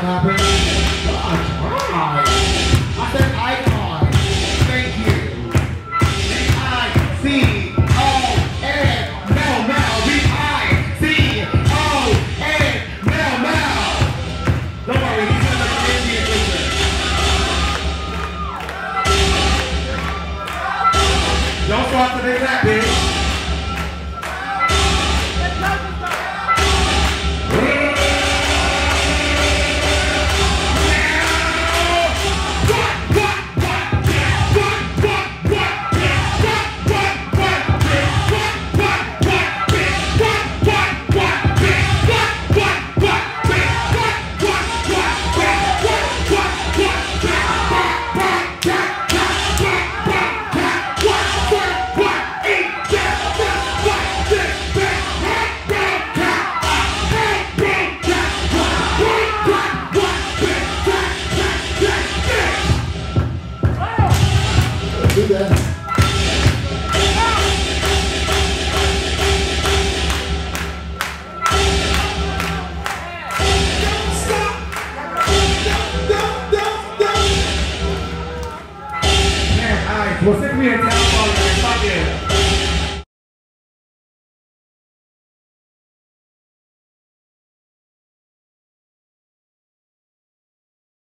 happened? I said icon. Thank you. 𝐼𝐶𝐿 Don't worry, he's gonna make an Indian picture. Don't start to make that big. Well, since we in Telfar,